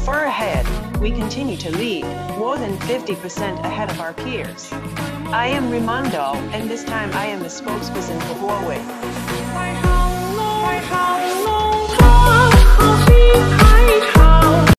Far ahead, we continue to lead, more than 50% ahead of our peers. I am Raimondo, and this time I am the spokesperson for Huawei.